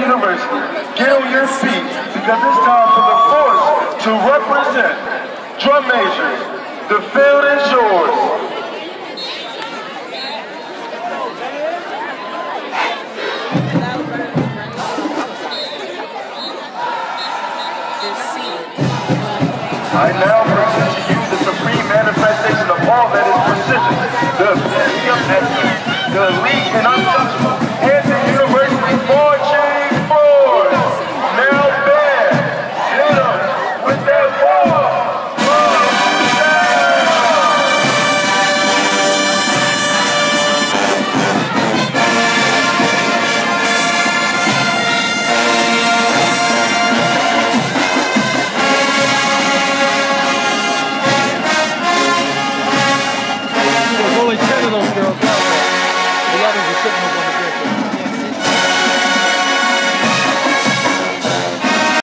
University. Get on your feet because it's time for the force to represent. Drum majors, the field is yours. I now present to you the supreme manifestation of all that is precision, the elite and